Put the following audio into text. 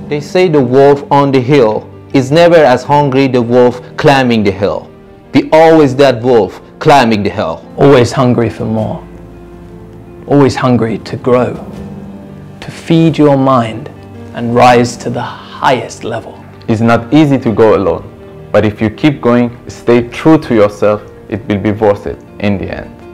They say the wolf on the hill is never as hungry the wolf climbing the hill. Be always that wolf climbing the hill. Always hungry for more. Always hungry to grow, to feed your mind and rise to the highest level. It's not easy to go alone, but if you keep going, stay true to yourself, it will be worth it in the end.